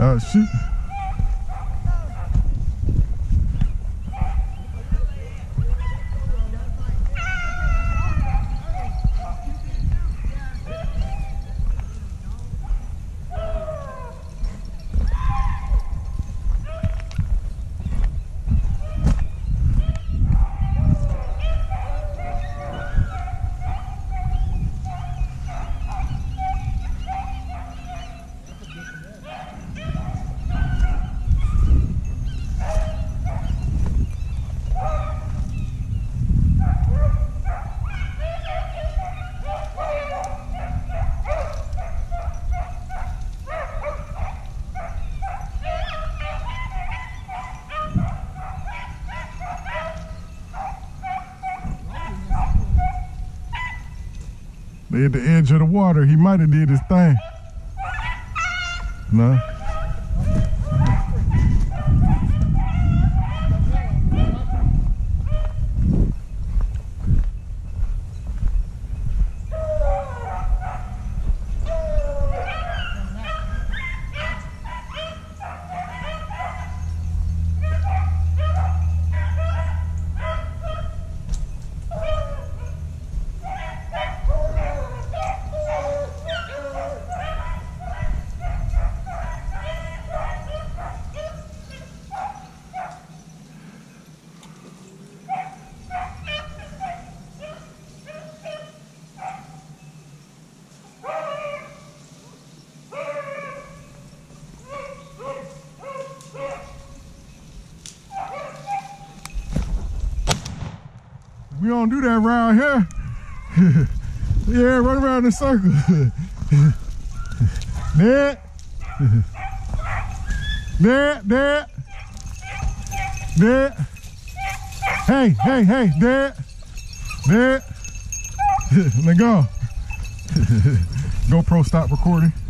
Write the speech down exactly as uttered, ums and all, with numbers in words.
Oh, shoot. They at the edge of the water. He might have did his thing. No. We don't do that around here. Yeah, run around in circles. Dad. Dad, Dad. Dad. Hey, hey, hey, Dad. Dad. Let go. GoPro stop recording.